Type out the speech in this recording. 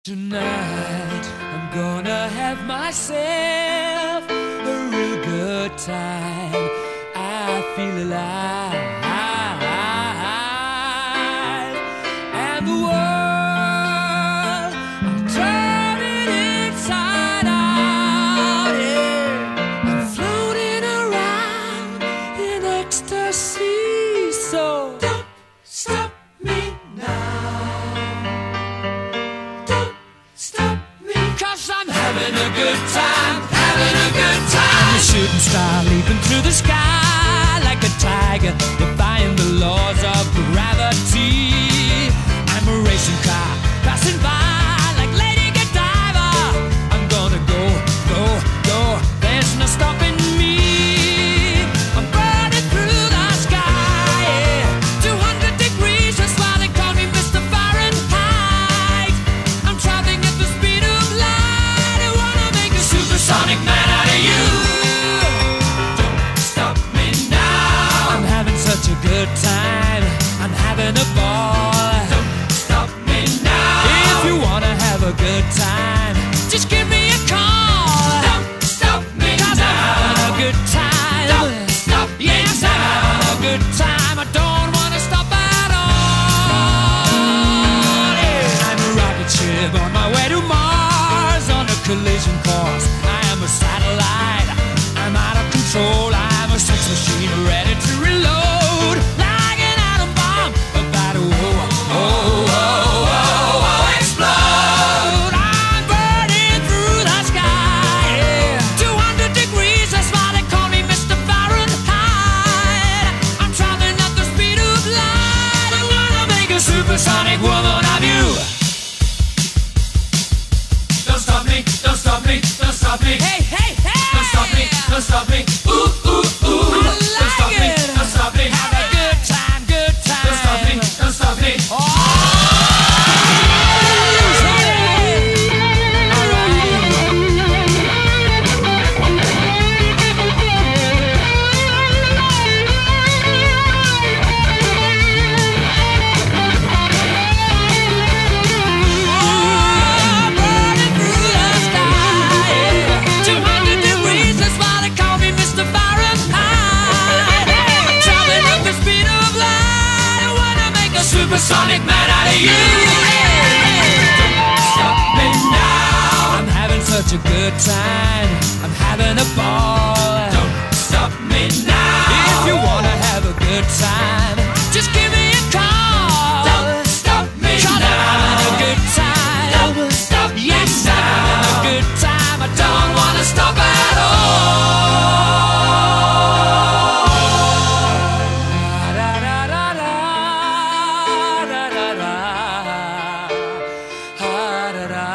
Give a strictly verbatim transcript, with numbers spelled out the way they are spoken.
Tonight I'm gonna have myself a real good time. I feel alive, and the world, I'm turning inside out. Yeah, I'm floating around in ecstasy. So don't stop me now. Cause I'm having a good time, having a good time. I'm a shooting star leaping through the sky like a tiger, defying the laws of gravity. I'm a racing car passing by like Lady Godiva. I'm gonna go, go, go, there's no stopping me. I'm burning through the sky, yeah. two hundred degrees, that's why they call me Mister Fahrenheit. I'm traveling at the speed of light. I wanna make a supersonic man out of you. Don't stop me now. I'm having such a good time, I'm having a ball. Don't stop me now. If you wanna have a good time, just give me a call. Don't stop me now. 'Cause I'm having a good time. Don't stop me now. Yes, I'm having a good time. I don't wanna stop at all. Yeah. I'm a rocket ship on my way to Mars, on a collision course. I am a satellite, I'm out of control. I'm a sex machine ready to reload, like an atom bomb about to oh, oh, oh, oh, oh, explode. I'm burning through the sky, yeah. two hundred degrees, that's why they call me Mister Fahrenheit. I'm traveling at the speed of light. I wanna make a supersonic woman of you. Don't stop me, don't stop me, don't stop me. Hey, hey, hey! Don't stop me, don't stop me. Ooh, ooh, ooh. I like don't stop it. me, don't stop me. Have a good time, good time. Don't stop me, don't stop me. Oh! Supersonic man out of you. Don't stop me now. I'm having such a good time, I'm having a ball. Don't stop me now. If you wanna have a good time, just give me a call. Don't stop me now. I'm having a good time. Don't stop me yes, now. I'm having a good time. I don't wanna stop at all. Da da da.